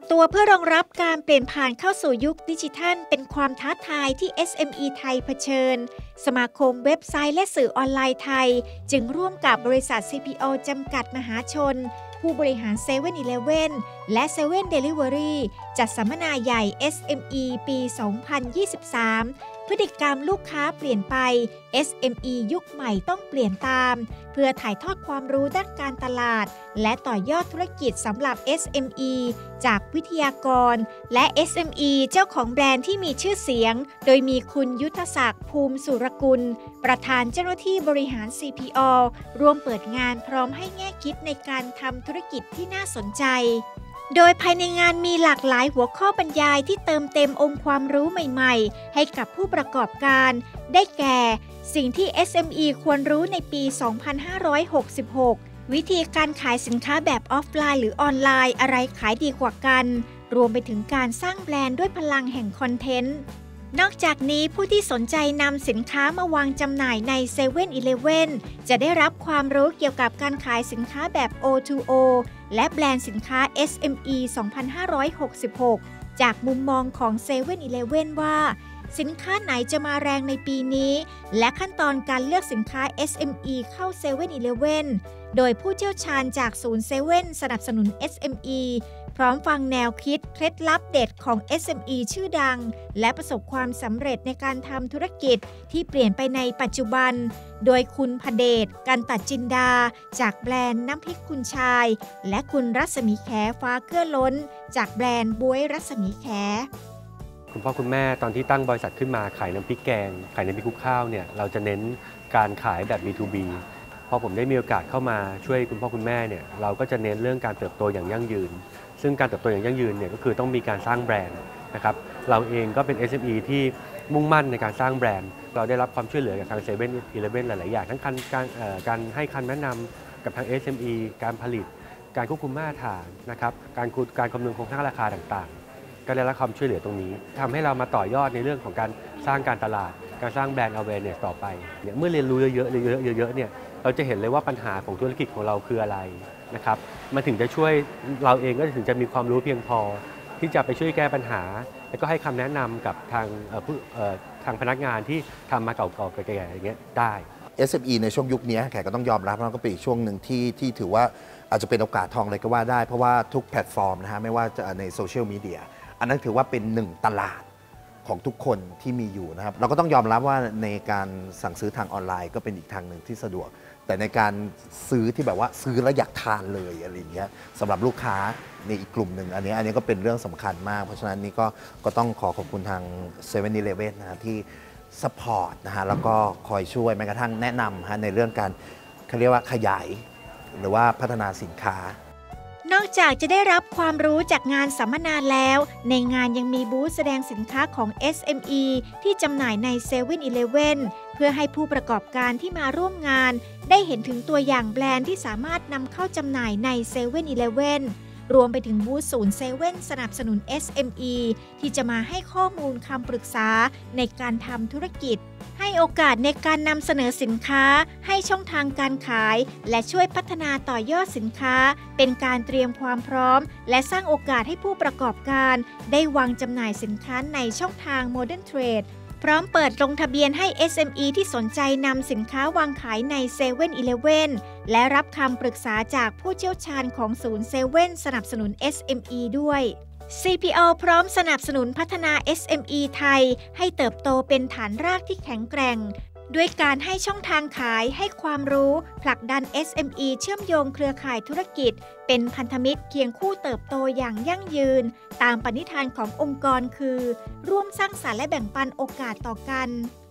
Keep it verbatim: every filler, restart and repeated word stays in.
ตัวเพื่อรองรับการเปลี่ยนผ่านเข้าสู่ยุคดิจิทัลเป็นความท้าทายที่ เอส เอ็ม อี ไทยเผชิญสมาคมเว็บไซต์และสื่อออนไลน์ไทยจึงร่วมกับบริษัท ซี พี โอ จำกัดมหาชนผู้บริหาร เซเว่น อีเลฟเว่น และ เซเว่น Delivery จัดสัมมนาใหญ่ เอส เอ็ม อี ปี สองพันยี่สิบสาม พฤติกรรมลูกค้าเปลี่ยนไป เอส เอ็ม อี ยุคใหม่ต้องเปลี่ยนตามเพื่อถ่ายทอดความรู้ด้านการตลาดและต่อยอดธุรกิจสำหรับ เอส เอ็ม อี จากวิทยากรและ เอส เอ็ม อี เจ้าของแบรนด์ที่มีชื่อเสียงโดยมีคุณยุทธศักดิ์ภูมิสุรกุลประธานเจ้าหน้าที่บริหาร ซี พี โอ ร่วมเปิดงานพร้อมให้แง่คิดในการทำธุรกิจที่น่าสนใจโดยภายในงานมีหลากหลายหัวข้อบรรยายที่เติมเต็มองค์ความรู้ใหม่ๆให้กับผู้ประกอบการได้แก่สิ่งที่ เอส เอ็ม อี ควรรู้ในปี สองพันห้าร้อยหกสิบหก วิธีการขายสินค้าแบบออฟไลน์หรือออนไลน์อะไรขายดีกว่ากันรวมไปถึงการสร้างแบรนด์ด้วยพลังแห่งคอนเทนต์นอกจากนี้ผู้ที่สนใจนำสินค้ามาวางจำหน่ายใน เซเว่น อีเลฟเว่น จะได้รับความรู้เกี่ยวกับการขายสินค้าแบบ โอ ทู โอ และแบรนด์สินค้า เอส เอ็ม อี สองพันห้าร้อยหกสิบหก จากมุมมองของ เซเว่น อีเลฟเว่น ว่าสินค้าไหนจะมาแรงในปีนี้และขั้นตอนการเลือกสินค้า เอส เอ็ม อี เข้า เซเว่น อีเลฟเว่น โดยผู้เชี่ยวชาญจากศูนย์ เซเว่น สนับสนุน เอส เอ็ม อี พร้อมฟังแนวคิดเคล็ดลับเด็ดของ เอส เอ็ม อี ชื่อดังและประสบความสำเร็จในการทำธุรกิจที่เปลี่ยนไปในปัจจุบันโดยคุณพเดช กันตัดจินดาจากแบรนด์น้ำพริกคุณชายและคุณรัศมีแขฟ้าเกื้อล้นจากแบรนด์บ๊วยรัศมีแขคุณพ่อคุณแม่ตอนที่ตั้งบริษัทขึ้นมาขายน้ำพริกแกงขายน้ำพริกคลุกข้าวเนี่ยเราจะเน้นการขายแบบ บี ทู บี พอผมได้มีโอกาสเข้ามาช่วยคุณพ่อคุณแม่เนี่ยเราก็จะเน้นเรื่องการเติบโตอย่างยั่งยืนซึ่งการเติบโตอย่างยั่งยืนเนี่ยก็คือต้องมีการสร้างแบรนด์นะครับเราเองก็เป็น เอส เอ็ม อี ที่มุ่งมั่นในการสร้างแบรนด์เราได้รับความช่วยเหลือจากทาง เซเว่น อีเลฟเว่น หลายๆอย่างทั้งการการการให้คำแนะนำกับทาง เอส เอ็ม อี การผลิตการควบคุมมาตรฐานนะครับการการคำนวณโครงสร้างราคาต่างๆก็ได้รับความช่วยเหลือตรงนี้ทำให้เรามาต่อยอดในเรื่องของการสร้างการตลาดการสร้างแบรนด์ awareness ต่อไปเนี่ยเมื่อเรียนรู้เยอะๆเยอะๆเยอะๆเนี่ยเราจะเห็นเลยว่าปัญหาของธุรกิจของเราคืออะไรนะครับมันถึงจะช่วยเราเองก็ถึงจะมีความรู้เพียงพอที่จะไปช่วยแก้ปัญหาแล้วก็ให้คำแนะนำกับทางผู้ทางพนักงานที่ทำมาเก่าๆแก่ๆอย่างเงี้ยได้เอส เอ็ม อี ในช่วงยุคนี้แขกก็ต้องยอมรับว่าก็เป็นอีกช่วงหนึ่งที่ที่ถือว่าอาจจะเป็นโอกาสทองเลยก็ว่าได้เพราะว่าทุกแพลตฟอร์มนะฮะไม่ว่าจะในโซเชียลมีเดียอันนั้นถือว่าเป็นหนึ่งตลาดของทุกคนที่มีอยู่นะครับเราก็ต้องยอมรับว่าในการสั่งซื้อทางออนไลน์ก็เป็นอีกทางหนึ่งที่สะดวกแต่ในการซื้อที่แบบว่าซื้อแล้วอยากทานเลยอะไรอย่างเงี้ยสำหรับลูกค้าในอีกกลุ่มหนึ่งอันนี้อันนี้ก็เป็นเรื่องสำคัญมากเพราะฉะนั้นนี่ก็ก็ต้องขอขอบคุณทาง เซเว่น อีเลฟเว่น นะฮะที่สปอร์ตนะฮะแล้วก็คอยช่วยแม้กระทั่งแนะนำฮะในเรื่องการเขาเรียกว่าขยายหรือว่าพัฒนาสินค้านอกจากจะได้รับความรู้จากงานสัมมนาแล้วในงานยังมีบูธแสดงสินค้าของ เอส เอ็ม อี ที่จำหน่ายใน เซเว่น อีเลฟเว่น เพื่อให้ผู้ประกอบการที่มาร่วมงานได้เห็นถึงตัวอย่างแบรนด์ที่สามารถนำเข้าจำหน่ายใน เซเว่น อีเลฟเว่น รวมไปถึงบูธศูนย์ เซเว่น สนับสนุน เอส เอ็ม อี ที่จะมาให้ข้อมูลคำปรึกษาในการทำธุรกิจให้โอกาสในการนำเสนอสินค้าให้ช่องทางการขายและช่วยพัฒนาต่อยอดสินค้าเป็นการเตรียมความพร้อมและสร้างโอกาสให้ผู้ประกอบการได้วางจำหน่ายสินค้าในช่องทาง Modern Trade พร้อมเปิดลงทะเบียนให้ เอส เอ็ม อี ที่สนใจนำสินค้าวางขายใน เซเว่น อีเลฟเว่น และรับคำปรึกษาจากผู้เชี่ยวชาญของศูนย์ เซเว่น สนับสนุน เอส เอ็ม อี ด้วย ซี พี โอ พร้อมสนับสนุนพัฒนา เอส เอ็ม อี ไทยให้เติบโตเป็นฐานรากที่แข็งแกร่งด้วยการให้ช่องทางขายให้ความรู้ผลักดัน เอส เอ็ม อี เชื่อมโยงเครือข่ายธุรกิจเป็นพันธมิตรเคียงคู่เติบโตอย่างยั่งยืนตามปณิธานขององค์กรคือร่วมสร้างสรรค์และแบ่งปันโอกาสต่อกัน